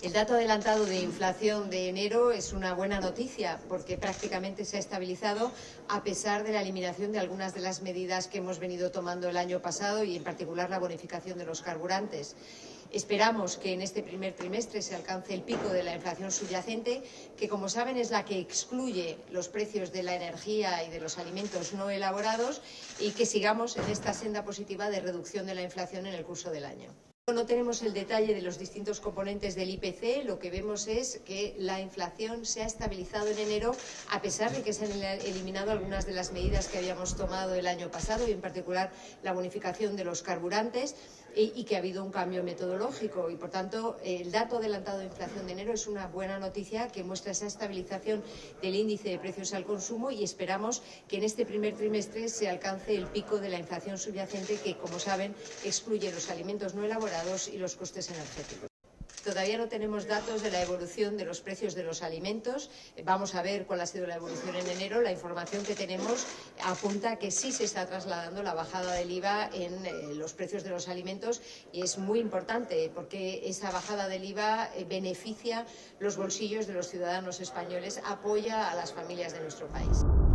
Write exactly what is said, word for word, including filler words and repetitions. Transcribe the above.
El dato adelantado de inflación de enero es una buena noticia porque prácticamente se ha estabilizado a pesar de la eliminación de algunas de las medidas que hemos venido tomando el año pasado y en particular la bonificación de los carburantes. Esperamos que en este primer trimestre se alcance el pico de la inflación subyacente, que como saben es la que excluye los precios de la energía y de los alimentos no elaborados, y que sigamos en esta senda positiva de reducción de la inflación en el curso del año. No tenemos el detalle de los distintos componentes del I P C, lo que vemos es que la inflación se ha estabilizado en enero a pesar de que se han eliminado algunas de las medidas que habíamos tomado el año pasado y en particular la bonificación de los carburantes y, y que ha habido un cambio metodológico y por tanto el dato adelantado de inflación de enero es una buena noticia que muestra esa estabilización del índice de precios al consumo y esperamos que en este primer trimestre se alcance el pico de la inflación subyacente que, como saben, excluye los alimentos no elaborados y los costes energéticos. Todavía no tenemos datos de la evolución de los precios de los alimentos. Vamos a ver cuál ha sido la evolución en enero. La información que tenemos apunta a que sí se está trasladando la bajada del I V A en eh, los precios de los alimentos y es muy importante porque esa bajada del I V A eh, beneficia los bolsillos de los ciudadanos españoles, apoya a las familias de nuestro país.